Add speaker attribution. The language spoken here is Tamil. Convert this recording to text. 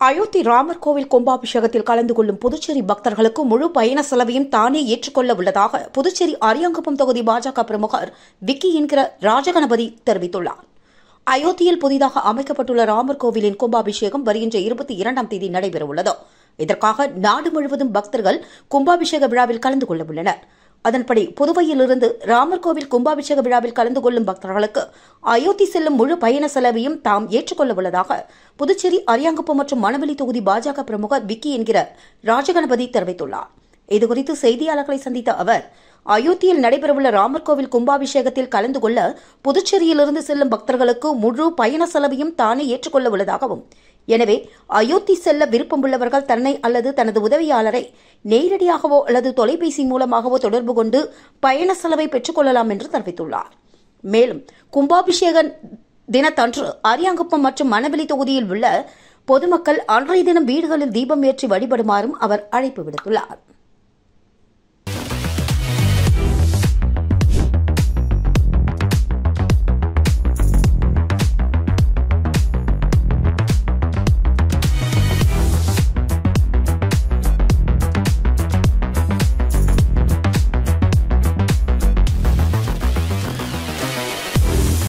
Speaker 1: அயோத்தி ராமர் கோவில் கும்பாபிஷேகத்தில் கலந்து கொள்ளும் புதுச்சேரி பக்தர்களுக்கு முழு பயண செலவையும் தானே ஏற்றுக்கொள்ள உள்ளதாக புதுச்சேரி அரியாங்குப்பம் தொகுதி பாஜக பிரமுகர் விக்கி என்கிற ராஜகணபதி தெரிவித்துள்ளார். அயோத்தியில் புதிதாக அமைக்கப்பட்டுள்ள ராமர் கோவிலின் கும்பாபிஷேகம் வருகின்ற 22ஆம் தேதி நடைபெறவுள்ளது. இதற்காக நாடு முழுவதும் பக்தர்கள் கும்பாபிஷேக விழாவில் கலந்து கொள்ள உள்ளனர். அதன்படி புதுவையிலிருந்து ராமர் கோவில் கும்பாபிஷேக விழாவில் கலந்து கொள்ளும் பக்தர்களுக்கு அயோத்தி செல்லும் முழு பயண செலவையும் தாம் ஏற்றுக்கொள்ள உள்ளதாக புதுச்சேரி அரியாங்குப்பம் மற்றும் மணவெளி தொகுதி பாஜக பிரமுகர் விக்கி என்கிற ராஜகணபதி தெரிவித்துள்ளார். இதுகுறித்து செய்தியாளர்களை சந்தித்த அவர், அயோத்தியில் நடைபெறவுள்ள ராமர் கோவில் கும்பாபிஷேகத்தில் கலந்து கொள்ள புதுச்சேரியிலிருந்து செல்லும் பக்தர்களுக்கு முழு பயண செலவையும் தானே ஏற்றுக்கொள்ள உள்ளதாகவும், எனவே அயோத்தி செல்ல விருப்பமுள்ளவர்கள் தன்னை அல்லது தனது உதவியாளரை நேரடியாகவோ அல்லது தொலைபேசி மூலமாகவோ தொடர்பு கொண்டு பயண செலவை பெற்றுக் கொள்ளலாம் என்று தெரிவித்துள்ளார். மேலும் கும்பாபிஷேக தினத்தன்று அரியாங்குப்பம் மற்றும் மணவெளி தொகுதியில் உள்ள பொதுமக்கள் அன்றைய தினம் வீடுகளில் தீபம் ஏற்றி வழிபடுமாறும் அவர் அழைப்பு விடுத்துள்ளார்.